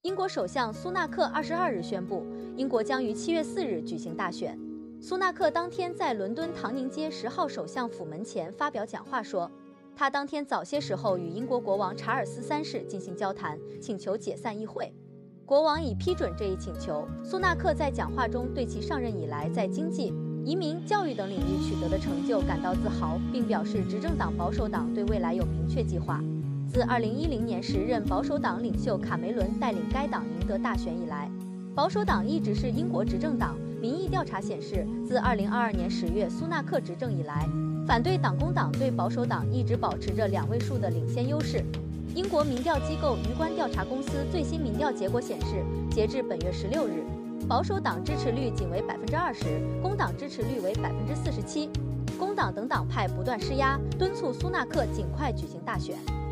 英国首相苏纳克22日宣布，英国将于7月4日举行大选。苏纳克当天在伦敦唐宁街10号首相府门前发表讲话说，他当天早些时候与英国国王查尔斯3世进行交谈，请求解散议会。国王已批准这一请求。苏纳克在讲话中对其上任以来在经济、移民、教育等领域取得的成就感到自豪，并表示执政党保守党对未来有明确计划。自2010年时任保守党领袖卡梅伦带领该党赢得大选以来，保守党一直是英国执政党。民意调查显示，自2022年10月苏纳克执政以来，反对党工党对保守党一直保持着2位数的领先优势。英国民调机构鱼观调查公司最新民调结果显示，截至本月16日，保守党支持率仅为20%，工党支持率为47%。工党等党派不断施压，敦促苏纳克尽快举行大选。